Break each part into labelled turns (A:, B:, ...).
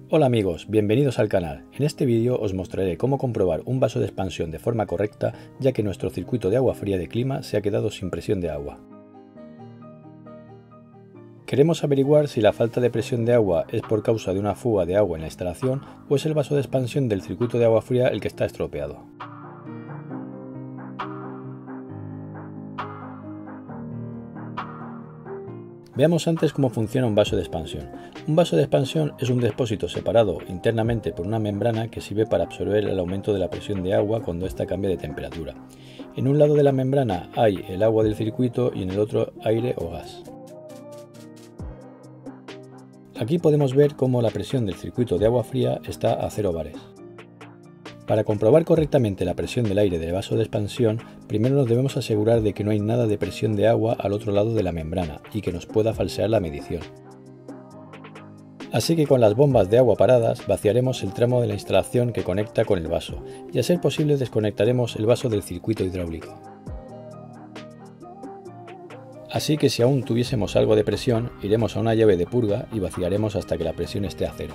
A: Hola amigos, bienvenidos al canal. En este vídeo os mostraré cómo comprobar un vaso de expansión de forma correcta, ya que nuestro circuito de agua fría de clima se ha quedado sin presión de agua. Queremos averiguar si la falta de presión de agua es por causa de una fuga de agua en la instalación o es el vaso de expansión del circuito de agua fría el que está estropeado. Veamos antes cómo funciona un vaso de expansión. Un vaso de expansión es un depósito separado internamente por una membrana que sirve para absorber el aumento de la presión de agua cuando ésta cambia de temperatura. En un lado de la membrana hay el agua del circuito y en el otro aire o gas. Aquí podemos ver cómo la presión del circuito de agua fría está a 0 bares. Para comprobar correctamente la presión del aire del vaso de expansión, primero nos debemos asegurar de que no hay nada de presión de agua al otro lado de la membrana y que nos pueda falsear la medición. Así que con las bombas de agua paradas vaciaremos el tramo de la instalación que conecta con el vaso y a ser posible desconectaremos el vaso del circuito hidráulico. Así que si aún tuviésemos algo de presión, iremos a una llave de purga y vaciaremos hasta que la presión esté a 0.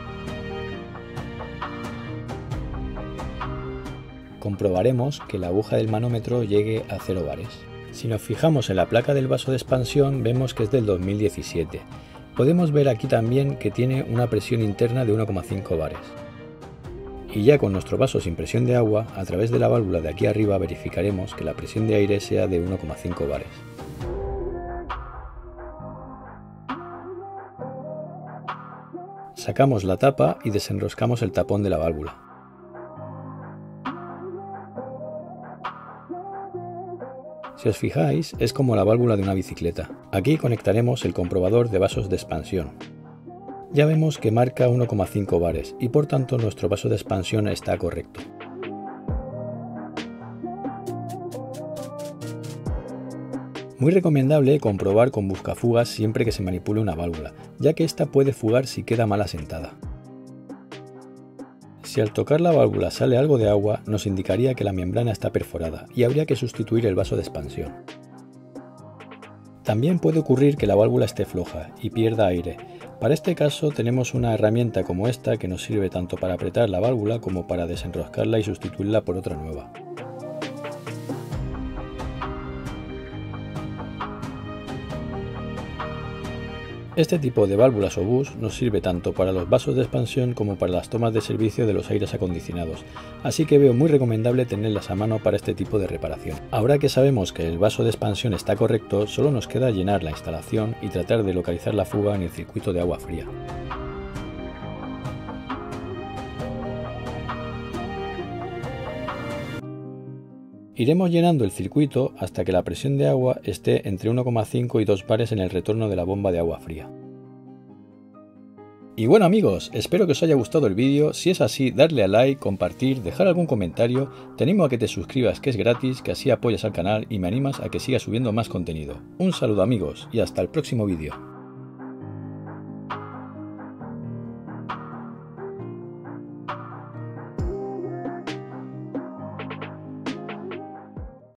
A: Comprobaremos que la aguja del manómetro llegue a 0 bares. Si nos fijamos en la placa del vaso de expansión vemos que es del 2017. Podemos ver aquí también que tiene una presión interna de 1,5 bares. Y ya con nuestro vaso sin presión de agua, a través de la válvula de aquí arriba verificaremos que la presión de aire sea de 1,5 bares. Sacamos la tapa y desenroscamos el tapón de la válvula. Si os fijáis, es como la válvula de una bicicleta. Aquí conectaremos el comprobador de vasos de expansión. Ya vemos que marca 1,5 bares y por tanto nuestro vaso de expansión está correcto. Muy recomendable comprobar con buscafugas siempre que se manipule una válvula, ya que ésta puede fugar si queda mal asentada. Si al tocar la válvula sale algo de agua, nos indicaría que la membrana está perforada y habría que sustituir el vaso de expansión. También puede ocurrir que la válvula esté floja y pierda aire. Para este caso tenemos una herramienta como esta que nos sirve tanto para apretar la válvula como para desenroscarla y sustituirla por otra nueva. Este tipo de válvulas o bus nos sirve tanto para los vasos de expansión como para las tomas de servicio de los aires acondicionados, así que veo muy recomendable tenerlas a mano para este tipo de reparación. Ahora que sabemos que el vaso de expansión está correcto, solo nos queda llenar la instalación y tratar de localizar la fuga en el circuito de agua fría. Iremos llenando el circuito hasta que la presión de agua esté entre 1,5 y 2 bares en el retorno de la bomba de agua fría. Y bueno amigos, espero que os haya gustado el vídeo. Si es así, darle a like, compartir, dejar algún comentario. Te animo a que te suscribas, que es gratis, que así apoyas al canal y me animas a que siga subiendo más contenido. Un saludo amigos y hasta el próximo vídeo.